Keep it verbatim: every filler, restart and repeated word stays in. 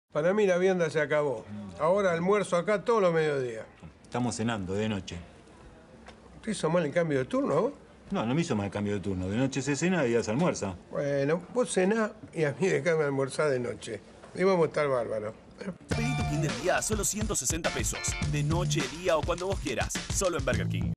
Para mí la vianda se acabó. Ahora almuerzo acá todos los mediodías. Estamos cenando de noche. ¿Te hizo mal el cambio de turno, vos? No, no me hizo mal el cambio de turno. De noche se cena y ya se almuerza. Bueno, vos cenás y a mí dejame almorzar de noche. Y vamos a estar bárbaros. Pedí tu fin del día a solo ciento sesenta pesos. De noche, día o cuando vos quieras. Solo en Burger King.